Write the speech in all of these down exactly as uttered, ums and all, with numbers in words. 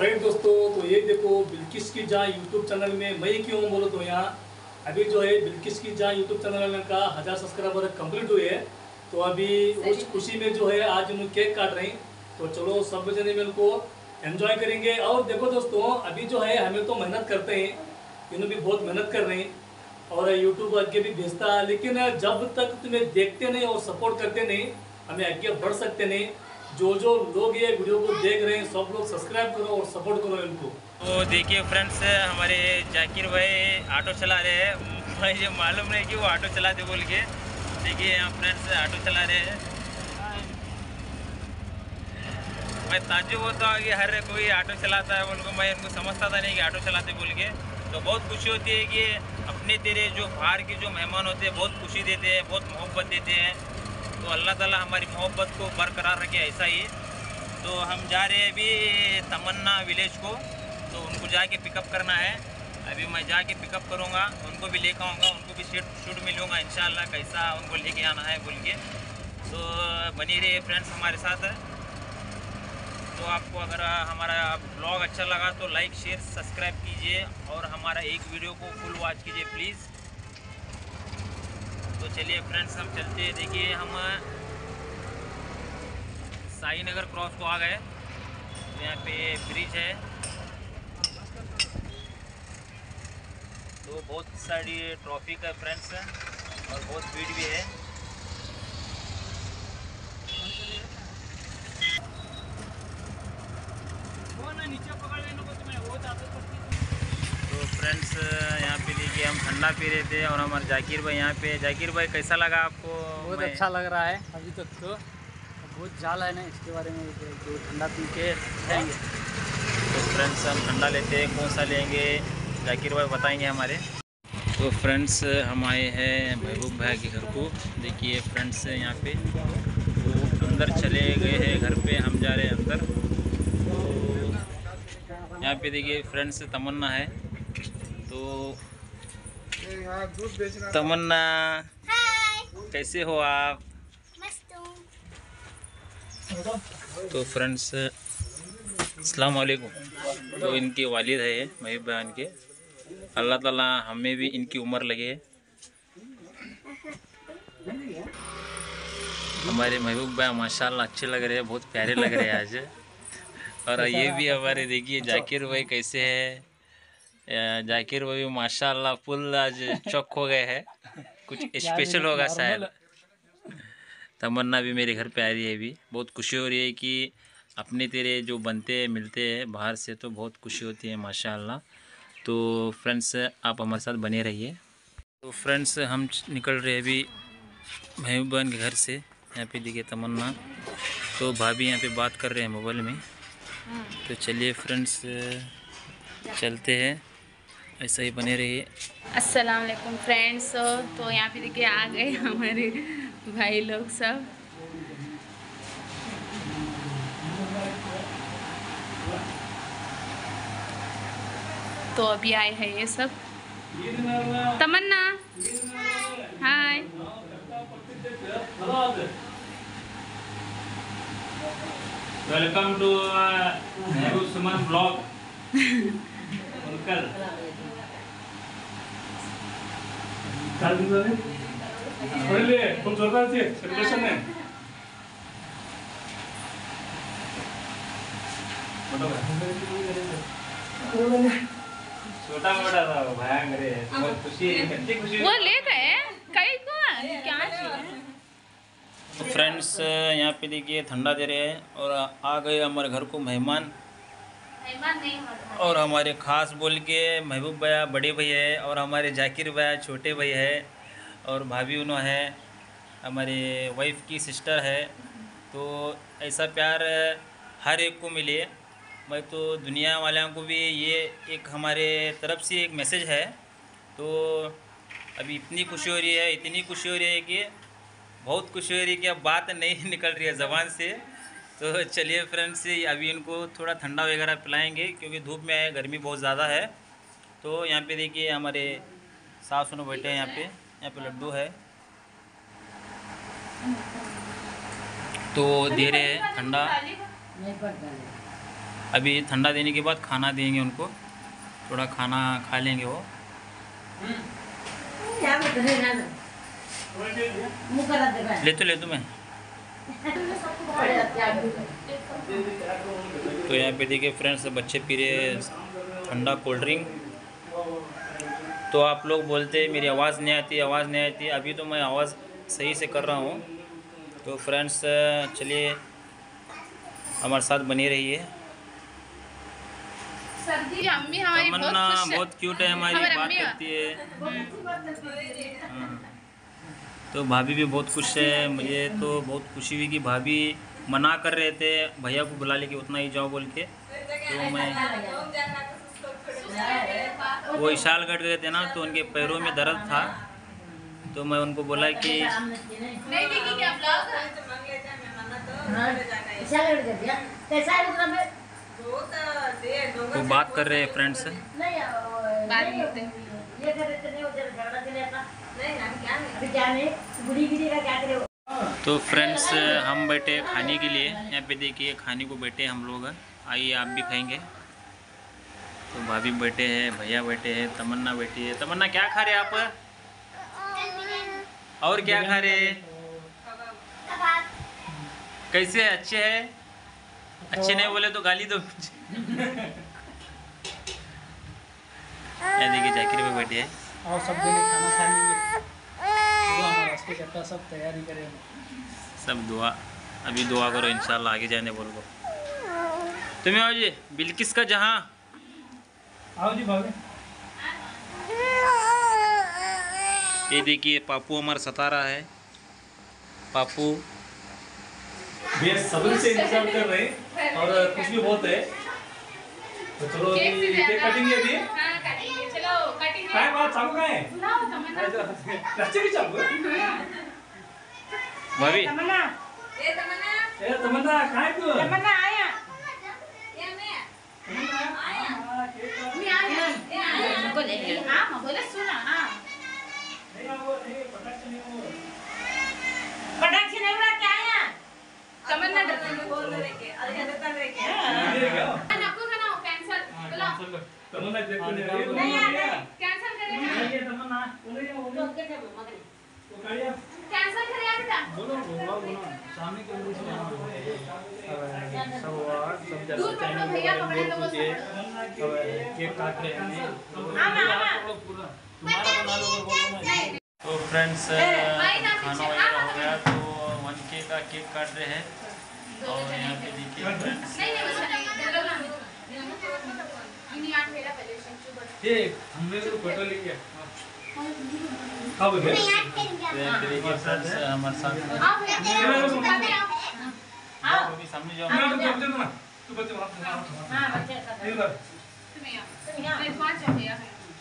Right दोस्तों, तो ये देखो बिल्किस की जहाँ यूट्यूब चैनल में मैं क्यों हूँ बोलो तो यहाँ अभी जो है बिल्किस की जहाँ यूट्यूब चैनल में का हज़ार सब्सक्राइबर कंप्लीट हुए हैं। तो अभी उस खुशी में जो है आज उन्होंने केक काट रही। तो चलो सब जने मिल को एंजॉय करेंगे। और देखो दोस्तों, अभी जो है हमें तो मेहनत करते हैं, इन्होंने भी बहुत मेहनत कर रहे हैं और यूट्यूब आगे भी भेजता है, लेकिन जब तक तुम्हें देखते नहीं और सपोर्ट करते नहीं हमें आगे बढ़ सकते नहीं। जो जो लोग ये वीडियो को देख रहे हैं सब लोग सब्सक्राइब करो और सपोर्ट करो इनको। तो देखिए फ्रेंड्स, हमारे जाकिर भाई ऑटो चला रहे हैं। मुझे मालूम नहीं कि वो ऑटो चलाते बोल के। देखिए यहाँ फ्रेंड्स ऑटो चला रहे हैं। मैं ताज्जुब होता हूँ कि हर कोई ऑटो चलाता है बोल को, मैं इनको समझता था नहीं कि ऑटो चलाते बोल के। तो बहुत खुशी होती है कि अपने तेरे जो बाहर के जो मेहमान होते हैं बहुत खुशी देते हैं, बहुत मोहब्बत देते हैं। तो अल्लाह ताला हमारी मोहब्बत को बरकरार रखे ऐसा ही। तो हम जा रहे हैं अभी तमन्ना विलेज को, तो उनको जाके पिकअप करना है। अभी मैं जाके पिकअप करूँगा, उनको भी लेकर आऊँगा, उनको भी शूट शूट मिलूँगा इंशाल्लाह कैसा उनको लेके आना है बोल के। तो बनी रहे फ्रेंड्स हमारे साथ। तो आपको अगर हमारा ब्लॉग अच्छा लगा तो लाइक शेयर सब्सक्राइब कीजिए और हमारा एक वीडियो को फुल वॉच कीजिए प्लीज़। तो चलिए फ्रेंड्स हम चलते हैं। देखिए हम साई नगर क्रॉस को आ गए। तो यहाँ पे ब्रिज है, तो बहुत सारी ट्रैफिक है फ्रेंड्स और बहुत भीड़ भी है। नीचे पकड़ लेने को तुम्हें वो तो फ्रेंड्स यहाँ पे देखिए हम ठंडा पी रहे थे और हमारे जाकिर भाई यहाँ पे। जाकिर भाई कैसा लगा आपको? बहुत अच्छा लग रहा है अभी तक तो। बहुत जाल है ना, इसके बारे में जो ठंडा पी के जाएंगे। तो फ्रेंड्स हम ठंडा लेते हैं, कौन सा लेंगे जाकिर भाई बताएंगे हमारे। तो फ्रेंड्स हम आए हैं महबूब भाई के घर को। देखिए फ्रेंड्स यहाँ पे वो अंदर चले गए हैं घर पे, हम जा रहे हैं अंदर। तो यहाँ पे देखिए फ्रेंड्स तमन्ना है। तो तमन्ना कैसे हो आप? तो फ्रेंड्स अस्सलाम वालेकुम। तो इनके वालिद है महबूब बयान के। अल्लाह ताला हमें भी इनकी उम्र लगे। हमारे महबूब भाई माशाल्लाह अच्छे लग रहे हैं, बहुत प्यारे लग रहे हैं आज। और ये भी हमारे देखिए जाकिर भाई कैसे है। जाकिर भाई माशाल्लाह फुल आज चौक हो गए हैं, कुछ स्पेशल होगा शायद। तमन्ना भी मेरे घर पे आ रही है। अभी बहुत खुशी हो रही है कि अपने तेरे जो बनते हैं मिलते हैं बाहर से, तो बहुत खुशी होती है माशाल्लाह। तो फ्रेंड्स आप हमारे साथ बने रहिए। तो फ्रेंड्स हम निकल रहे हैं अभी महबूब बहन के घर से। यहाँ पे देखिए तमन्ना, तो भाभी यहाँ पे बात कर रहे हैं मोबाइल में। तो चलिए फ्रेंड्स चलते हैं, ऐसा ही बने रहिए। अस्सलाम वालेकुम फ्रेंड्स। तो यहाँ पे देखिए आ गए हमारे भाई लोग सब। तो अभी आए हैं ये सब। तमन्ना हाय। Welcome to Mehboob Suman blog. Uncle पहले तुम जोरदार से सेलिब्रेशन में छोटा मोटा था भयंकर है, बहुत खुशी है, कितनी खुशी। वो ले गए कई को क्या चाहिए। तो फ्रेंड्स यहाँ पे देखिए ठंडा दे रहे हैं और आ गए हमारे घर को मेहमान। और हमारे ख़ास बोल के महबूब भैया बड़े भैया है और हमारे जाकिर भैया छोटे भैया है और भाभी उन्हों है, हमारे वाइफ की सिस्टर है। तो ऐसा प्यार हर एक को मिले। मैं तो दुनिया वालों को भी ये एक हमारे तरफ से एक मैसेज है। तो अभी इतनी खुशी हो रही है, इतनी खुशी हो रही है कि बहुत खुशी हो रही है कि अब बात नहीं निकल रही है ज़बान से। तो चलिए फ्रेंड्स अभी इनको थोड़ा ठंडा वगैरह पिलाएंगे क्योंकि धूप में है, गर्मी बहुत ज़्यादा है। तो यहाँ पे देखिए हमारे सास सुनो बैठे हैं यहाँ पे। यहाँ पे लड्डू है तो दे रहे हैं ठंडा। अभी ठंडा देने के बाद खाना देंगे उनको, थोड़ा खाना खा लेंगे वो। ले तो ले तो मैं तो यहाँ पे देखिए फ्रेंड्स, बच्चे पी रहे ठंडा कोल्ड ड्रिंक। तो आप लोग बोलते हैं मेरी आवाज़ नहीं आती, आवाज़ नहीं आती। अभी तो मैं आवाज़ सही से कर रहा हूँ। तो फ्रेंड्स चलिए हमारे साथ बनी रहिए। सर्दी अम्मी हमारी बहुत तमन्ना खुश है। बहुत क्यूट है, हमारी हमारी बात अम्मी करती है। हाँ। तो भाभी भी बहुत खुश है। मुझे तो बहुत खुशी हुई कि भाभी मना कर रहे थे भैया को बुला लेके उतना ही जाओ बोल के। तो मैं वो विशालगढ़ गए थे ना, तो उनके पैरों में दर्द था, तो मैं उनको बोला कि नहीं देखी क्या ब्लॉग वो बात कर रहे हैं फ्रेंड्स से। बात करते हैं। तो फ्रेंड्स हम बैठे खाने के लिए। यहाँ पे देखिए खाने को बैठे हम लोग, आइए आप भी खाएंगे। तो भाभी बैठे हैं, भैया बैठे हैं, तमन्ना बैठी है। तमन्ना क्या खा रहे हैं आप? और क्या खा रहे हैं? कैसे है? अच्छे है? अच्छे नहीं बोले तो गाली दो। यहाँ देखिए जाकिर में बैठे हैं। और सब देने खाना खा लेंगे। दुआ हमारा उसके चट्टा सब तैयारी करें। सब दुआ, अभी दुआ करो इंशाल्लाह आगे जाने बोल को। तुम्हें आओ जी, बिल्किस का जहाँ आओ जी भाभी। ये देखिए पापू हमारा सता रहा है। पापू ये सब्र से इंतजार कर रहे हैं और खुश भी बहुत है। तो चलो अभी केक कटिंग है अभी। हाँ कटिंग, चलो कटिंग काय बात चालू काय है? बुलाओ तमन्ना। रस्ते भी चालू है। भाभी तमन्ना ए तमन्ना ए तमन्ना काय तू? तमन्ना आया ये मैं आया मैं आया ए आया बोले हां मैं बोले सुना हां नहीं वो नहीं पटाखे नहीं वो। पटाखे नहीं उड़ा के आया तमन्ना बोल दे के अरे देता रे के ये क्या? नको ना कैंसिल बोलो तमन्ना देखो नहीं नहीं ये आया कैंसिल करेगा ये तमन्ना बोले वो वो काढ़िया कैंसिल करे बेटा बोलो बोलो बोलो सामने के लोग सब हुआ, सब जैसे दूर बैठो भैया पकड़े लोगों से केक काट रहे हैं। हां हां पूरा तुम्हारा बना लो बोलो ना। तो फ्रेंड्स खाना वगैरह हो गया, तो वन के का केक काट रहे हैं। और यहाँ पे देखिए फ्रेंड्स नहीं नहीं वैसा नहीं दे लो ना इन्हीं आठ मेरा पहले शंचू बट ये हमने तो फोटो ली है। हाँ बोलिए। तो यहाँ पे देखिए फ्रेंड्स हमारे साथ आओ भैया अभी आओ आओ अभी सामने जाओ। तू बच्चे ना तू बच्चे वहाँ हां बच्चे का इधर तुम्हें आओ मैं पांच हो गया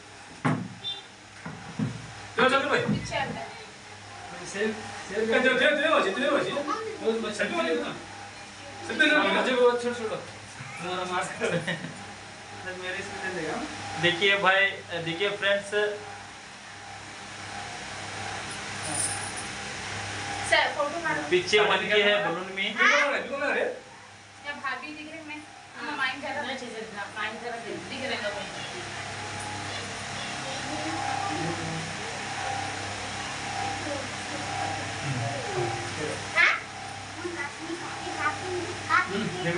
चलो चलो भाई पीछे आता है सेल सेल का जो जो जो वाजी जो वाजी वो सभी वाली ना सभी ना मुझे वो छोड़ छोड़ हमारा मास्क कर मेरे से ले लेगा। देखिए भाई, देखिए फ्रेंड्स सर फोटो मारो पीछे वन के है बलून में। कौन है कौन है रे? क्या भाभी दिख रही मैं हम माइंड कर रहा है माइंड कर रहा दिख रहा है देखो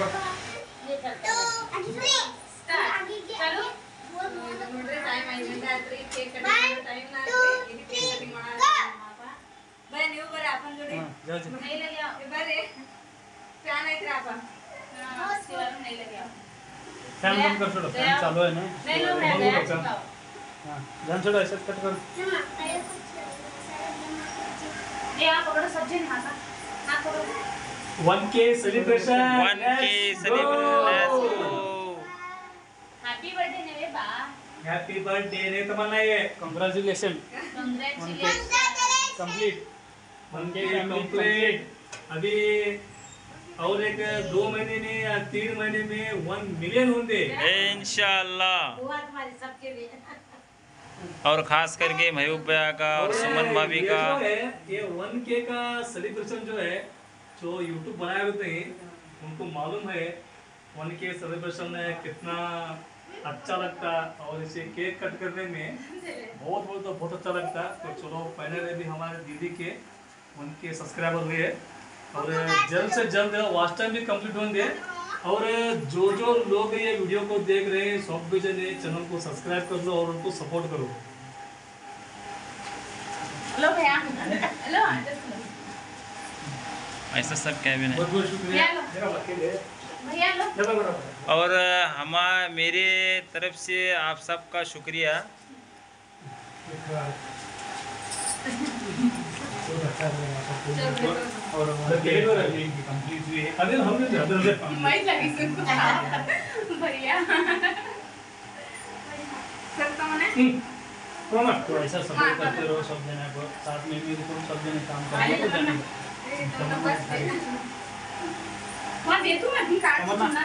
चलो टाइम आई रात्री केक कटिंग टाइम ना केक कटिंग मारा बरे ನೀವು ಬರೆ आपण जोडे जाओ जी नहीं लगे आओ बरे फॅन आहे रे आपण हां इसके बारे में नहीं लगे आओ फैन बंद कर छोड़ो, फैन चालू है ना। नहीं लो मैं बंद गया करो, चुकाओ हाँ जान छोड़ो ऐसे कट करो। ये आप पकड़ो सज्जन हां हां पकड़ो one K celebration one K celebration. Happy birthday नेवे बा हैप्पी बर्थडे रे तमन्ना ये congratulation congratulation complete one K complete. अभी और एक दो महीने में या तीन महीने में वन मिलियन होंगे इंशाल्लाह। हुआ तुम्हारे सबके लिए और खास करके महबूब भैया का और सुमन भाभी ये का। जो है ये वन के का सेलिब्रेशन जो है जो यूट्यूब बनाए होते हैं उनको मालूम है वन के सेलिब्रेशन में कितना अच्छा लगता और इसे केक कट करने में बहुत बहुत तो बहुत अच्छा लगता। तो चलो फाइनली भी हमारे दीदी के उनके सब्सक्राइबर हुए और जल्द से जल्द वाच टाइम भी कंप्लीट होंगे। और जो जो लोग ये वीडियो को देख रहे हैं सब भी जने चैनल को सब्सक्राइब कर लो और उनको सपोर्ट करो। हेलो भैया, हेलो ऐसा सब कैबिन है। बहुत बहुत शुक्रिया भैया लो। और हम मेरे तरफ से आप सबका शुक्रिया। और कंप्लीट हुई है अरे हमने ज़्यादा से मई लगी सुन भैया सर तो मने प्रोमोट तो ऐसा सपोर्ट करते रहो सब जने को साथ में भी तो सब जने काम करते हो जाने वहां दे तू मैं कार्ड सुनना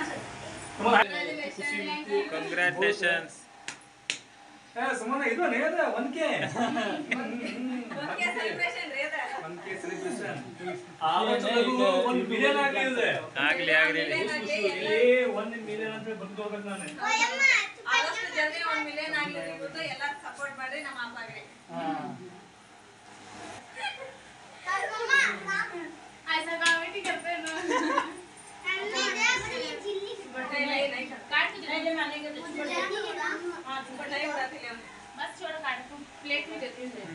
कंग्रेचुलेशंस। ए सुमन ಇದು ನೇದ ಒನ್ಕೆ ಒನ್ಕೆ celebration ರೇದ ಒನ್ಕೆ celebration ಆವತ್ತು ಒಂದು ಮಿಲಿಯನ್ ಆಗಲಿದೆ ಆಗಲಿ ಆಗಲಿ ಏ ಒಂದು ಮಿಲಿಯನ್ ಅಂತ ಬಂದು ಹೋಗಬೇಕು ನಾನು ಆದಷ್ಟು ಜಲ್ದಿ ಒಂದು ಮಿಲಿಯನ್ ಆಗಲಿ ಇವತ್ತು ಎಲ್ಲರೂ ಸಪೋರ್ಟ್ ಮಾಡಿ ನಮ್ಮ ಅಪ್ಪಗೆ ऐसा कमेंट करते हैं ना नहीं नहीं काट के दे दे माने के हां ऊपर नहीं उड़ाते ले बस छोड़ काट तू प्लेट में देते हैं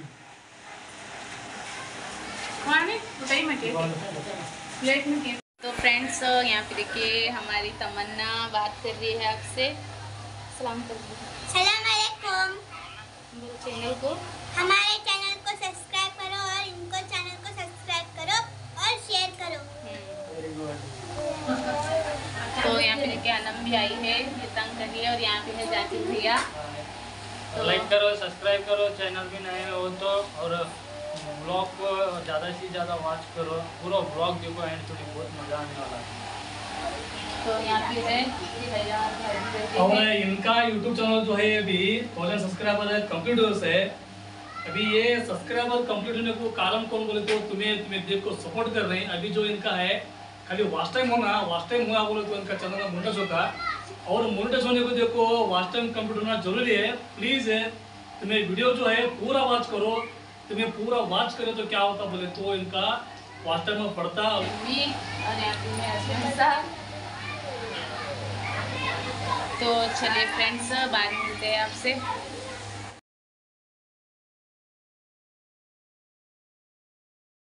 माने उठाई मत प्लेट में के। तो फ्रेंड्स यहाँ पे देखिए हमारी तमन्ना बात कर रही है आपसे। सलाम कर दो। सलाम अलैकुम। मेरे चैनल को हमारे चैनल को सब्सक्राइब करो और इनको चैनल को सब्सक्राइब करो और शेयर करो। तो यहाँ पे देखिए अनम भी आई है, ये तंग कर रही है और यहाँ पे है जाकिर भैया। तो लाइक करो, सब्सक्राइब करो, चैनल भी नए हो तो, और ब्लॉग को ज़्यादा से ज़्यादा वॉच करो, पूरा ब्लॉग देखो एंड थोड़ी बहुत मज़ा आने वाला है। तो यहाँ पे है भैया और इनका यूट्यूब चैनल जो है अभी थाउजेंड सब्सक्राइबर कंप्लीट हो से अभी ये सब्सक्राइबर कंप्लीट होने को कारण कौन बोले तो तुम्हें तुम्हें देख को सपोर्ट कर रहे हैं। अभी जो इनका है खाली वाच टाइम होना, वाच टाइम हुआ बोले तो इनका चैनल का मोनेटाइज होता और मोनेटाइज होने को देखो वाच टाइम कंप्लीट होना जरूरी है। प्लीज़ तुम्हें वीडियो जो है पूरा वॉच करो, तुम्हें पूरा वॉच करे तो क्या होता बोले तो इनका वाच टाइम में पड़ता। और यहाँ पे है असलम साहब। तो चलिए फ्रेंड्स बाद में मिलते हैं आपसे।